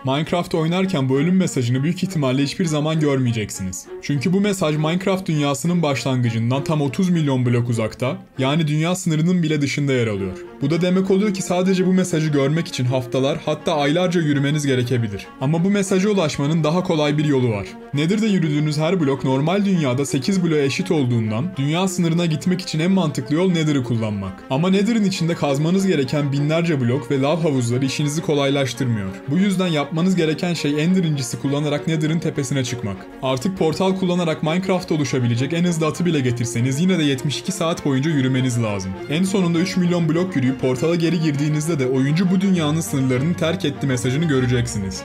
Minecraft oynarken bu ölüm mesajını büyük ihtimalle hiçbir zaman görmeyeceksiniz. Çünkü bu mesaj Minecraft dünyasının başlangıcından tam 30 milyon blok uzakta, yani dünya sınırının bile dışında yer alıyor. Bu da demek oluyor ki sadece bu mesajı görmek için haftalar, hatta aylarca yürümeniz gerekebilir. Ama bu mesaja ulaşmanın daha kolay bir yolu var. Nether'da yürüdüğünüz her blok normal dünyada 8 bloğa eşit olduğundan dünya sınırına gitmek için en mantıklı yol Nether'ı kullanmak. Ama Nether'ın içinde kazmanız gereken binlerce blok ve lav havuzları işinizi kolaylaştırmıyor. Bu yüzden yapmanız gereken şey Ender incisi kullanarak Nether'ın tepesine çıkmak. Artık portal kullanarak Minecraft'ta oluşabilecek en hızlı atı bile getirseniz yine de 72 saat boyunca yürümeniz lazım. En sonunda 3 milyon blok yürüyüp portala geri girdiğinizde de oyuncu bu dünyanın sınırlarını terk etti mesajını göreceksiniz.